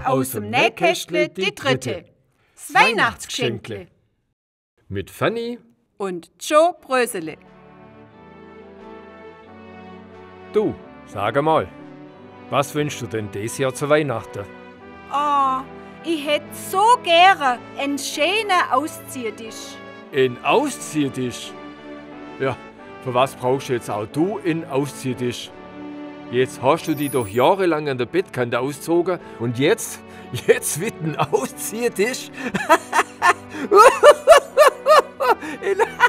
Aus dem Nähkästle die dritte. Das Weihnachtsgeschenkle. Mit Fanny Und Joe Brösele. Du, sag mal, was wünschst du denn dieses Jahr zu Weihnachten? Oh, ich hätt so gerne einen schönen Ausziehtisch. Ein Ausziehtisch? Ja, für was brauchst du jetzt auch du einen Ausziehtisch? Jetzt hast du dich doch jahrelang an der Bettkante ausgezogen und jetzt wird ein Ausziehtisch?